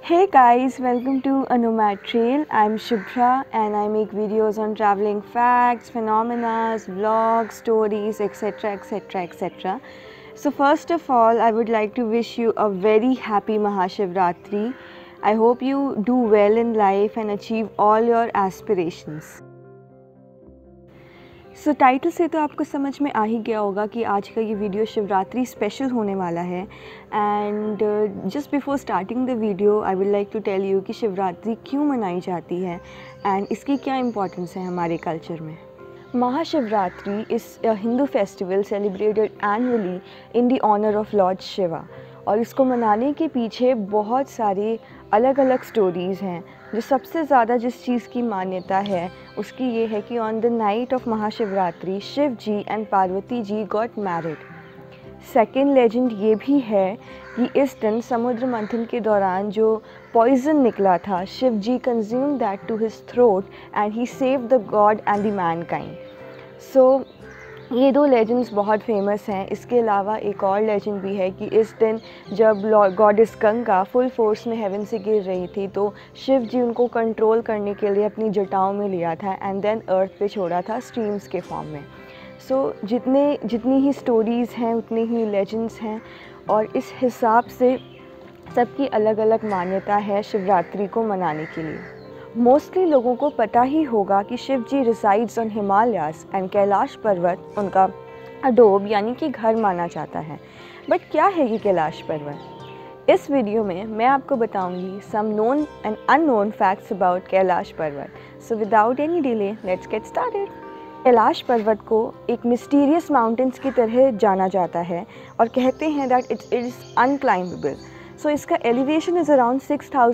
Hey guys, welcome to a Nomad Trail. I'm Shubhra and I make videos on traveling facts, phenomena, vlogs, stories, etc. etc. etc. So first of all, I would like to wish you a very happy Mahashivratri. I hope you do well in life and achieve all your aspirations. So title से तो आपको समझ में आ ही गया होगा कि आज का ये वीडियो शिवरात्रि स्पेशल होने वाला है। And just before starting the video I would like to tell you कि शिवरात्रि क्यों मनाई जाती है एंड इसकी क्या इम्पोर्टेंस है हमारे कल्चर में। Mahashivratri is a Hindu festival celebrated annually in the honour of lord Shiva, और इसको मनाने के पीछे बहुत सारे अलग अलग स्टोरीज़ हैं। जो सबसे ज़्यादा जिस चीज़ की मान्यता है उसकी ये है कि on the night of Mahashivratri Shiv ji and Parvati ji got married. Second legend ये भी है कि इस दिन समुद्र मंथन के दौरान जो पॉइजन निकला था, Shiv ji consume that to his throat and he save the god and the mankind. So ये दो लेजेंड्स बहुत फेमस हैं। इसके अलावा एक और लेजेंड भी है कि इस दिन जब गॉडेस गंगा फुल फोर्स में हेवन से गिर रही थी तो शिव जी उनको कंट्रोल करने के लिए अपनी जटाओं में लिया था एंड देन अर्थ पे छोड़ा था स्ट्रीम्स के फॉर्म में। सो जितनी ही स्टोरीज़ हैं उतनी ही लेजेंड्स हैं, और इस हिसाब से सबकी अलग अलग मान्यता है शिवरात्रि को मनाने के लिए। मोस्टली लोगों को पता ही होगा कि Shiv ji resides on Himalayas and Kailash Parvat उनका अडोब यानी कि घर माना जाता है। बट क्या है ये कैलाश पर्वत? इस वीडियो में मैं आपको बताऊंगी some known and unknown facts about Kailash Parvat. So without any delay let's get started. Kailash Parvat को एक मिस्टीरियस माउंटेन्स की तरह जाना जाता है और कहते हैं that it is unclimbable. So इसका एलिवेशन इज़ अराउंड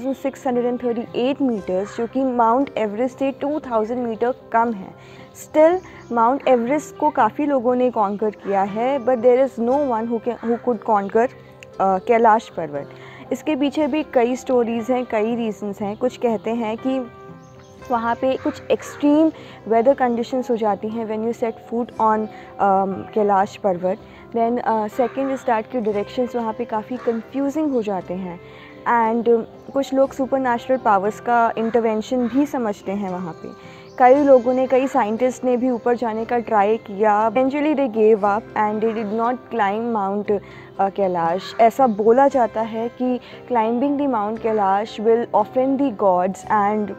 6638 मीटर्स, जो कि माउंट एवरेस्ट से 2000 मीटर कम है। स्टिल माउंट एवरेस्ट को काफ़ी लोगों ने कॉन्कर किया है, but there is no one who could conquer Kailash Parvat. इसके पीछे भी कई स्टोरीज़ हैं, कई रीजंस हैं। कुछ कहते हैं कि वहाँ पे कुछ एक्सट्रीम वेदर कंडीशंस हो जाती हैं when you set foot on Kailash Parvat. Then second is that के डायरेक्शंस वहाँ पे काफ़ी कंफ्यूजिंग हो जाते हैं एंड कुछ लोग सुपर नेचुरल पावर्स का इंटरवेंशन भी समझते हैं वहाँ पे। कई लोगों ने, कई साइंटिस्ट ने भी ऊपर जाने का ट्राई किया। Eventually they gave up and they did not climb mount Kailash. ऐसा बोला जाता है कि climbing the mount Kailash will offend the gods and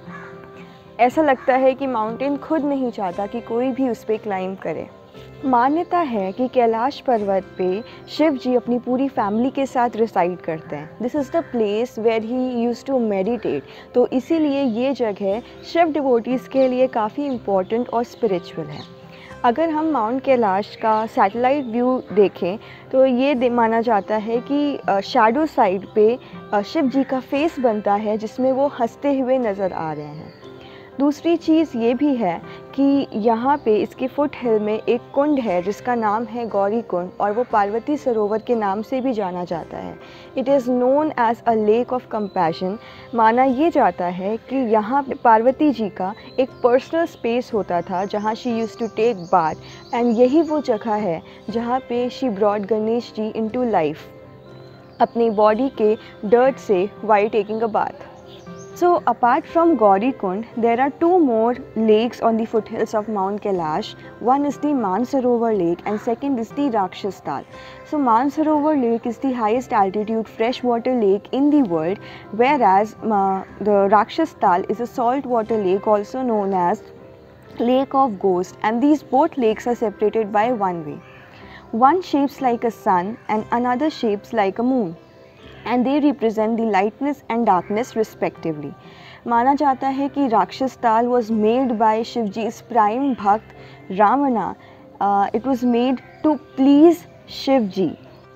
ऐसा लगता है कि माउंटेन खुद नहीं चाहता कि कोई भी उस पर क्लाइंब करे। मान्यता है कि कैलाश पर्वत पे शिव जी अपनी पूरी फैमिली के साथ रिसाइड करते हैं। This is the place where he used to meditate. तो इसीलिए ये जगह शिव डिवोटीज़ के लिए काफ़ी इम्पोर्टेंट और स्पिरिचुअल है। अगर हम माउंट कैलाश का सैटेलाइट व्यू देखें तो ये माना जाता है कि शैडो साइड पे शिव जी का फेस बनता है जिसमें वो हंसते हुए नज़र आ रहे हैं। दूसरी चीज़ ये भी है कि यहाँ पे इसके फुट हिल में एक कुंड है जिसका नाम है गौरी कुंड, और वो पार्वती सरोवर के नाम से भी जाना जाता है। It is known as a lake of compassion. माना ये जाता है कि यहाँ पे पार्वती जी का एक पर्सनल स्पेस होता था जहाँ she used to take bath, and यही वो जगह है जहाँ पे she brought Ganesh ji into life अपनी बॉडी के डर्ट से while taking a bath. So apart from Gauri Kund, there are two more lakes on the foothills of Mount Kailash. One is the Mansarovar Lake and second is the Rakshas Tal. So Mansarovar Lake is the highest altitude freshwater lake in the world, whereas the Rakshas Tal is a saltwater lake also known as Lake of Ghosts, and these both lakes are separated by one way. One shapes like a sun and another shapes like a moon, and they represent the lightness and darkness respectively. माना जाता है कि राक्षस ताल was made by शिवजी's prime भक्त रावणा. It was made to please Shivji.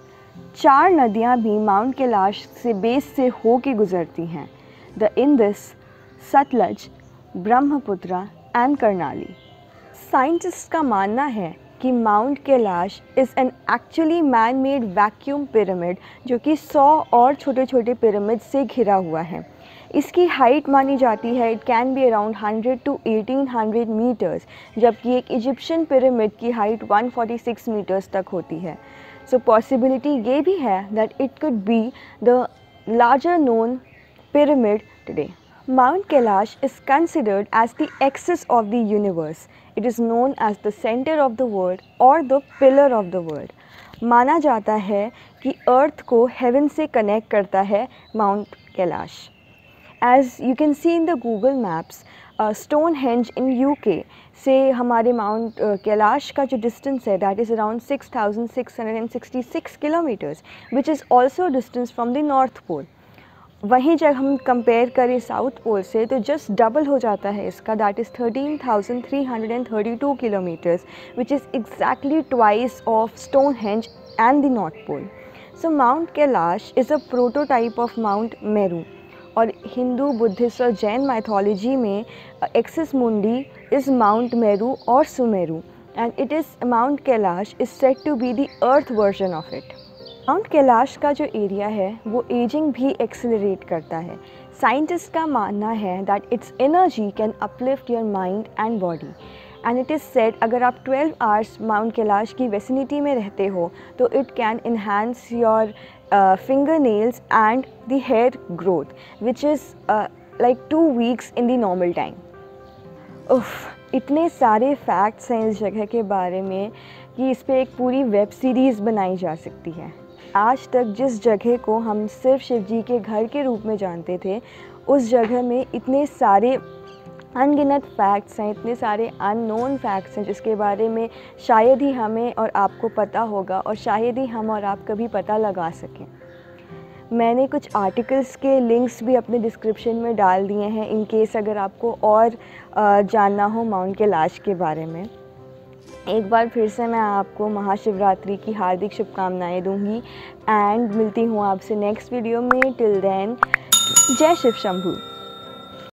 4 नदियाँ भी mount Kailash से बेस से हो के गुजरती हैं, the Indus, Sutlej, Brahmaputra and Karnali. Scientist का मानना है कि mount Kailash is an actually man made vacuum pyramid जो कि 100 और छोटे छोटे पिरामिड से घिरा हुआ है। इसकी हाइट मानी जाती है it can be around 100 to 1800 metres, जबकि एक इजिप्शियन पिरामिड की हाइट 146 मीटर्स तक होती है। सो पॉसिबिलिटी ये भी है that it could be the larger known pyramid today. Mount Kailash is considered as the axis of the universe. It is known as the center of the world or the pillar of the world. माना जाता है कि अर्थ को haven से connect करता है mount Kailash. As you can see in the Google Maps, Stonehenge in UK से हमारे माउंट कैलाश का जो डिस्टेंस है that is around 6,666 kilometres, which is also distance from the north pole. वहीं जब हम कंपेयर करें साउथ पोल से तो जस्ट डबल हो जाता है इसका, that is 13,332 kilometres, which is exactly twice of Stonehenge and the north pole. So mount Kailash is a prototype of mount Meru. और हिंदू, बुद्धिस्ट और जैन माइथोलॉजी में axis mundi is mount Meru और Sumeru, and it is mount Kailash is said to be the earth version of it. Mount Kailash का जो area है वो ageing भी accelerate करता है. साइंटिस्ट का मानना है that its energy can uplift your mind and body, and it is said अगर आप 12 आवर्स माउंट कैलाश की वेसिनिटी में रहते हो तो it can enhance your finger nails and the hair growth, which is like 2 weeks in the normal time. इतने सारे facts हैं इस जगह के बारे में कि इस पर एक पूरी वेब सीरीज़ बनाई जा सकती है. आज तक जिस जगह को हम सिर्फ शिव जी के घर के रूप में जानते थे, उस जगह में इतने सारे अनगिनत फैक्ट्स हैं, इतने सारे अननोन फैक्ट्स हैं जिसके बारे में शायद ही हमें और आपको पता होगा और शायद ही हम और आप कभी पता लगा सकें. मैंने कुछ आर्टिकल्स के लिंक्स भी अपने डिस्क्रिप्शन में डाल दिए हैं इन केस अगर आपको और जानना हो माउंट कैलाश के बारे में. एक बार फिर से मैं आपको महाशिवरात्रि की हार्दिक शुभकामनाएं दूंगी एंड मिलती हूँ आपसे नेक्स्ट वीडियो में. Till then, Jai Shiv Shambhu.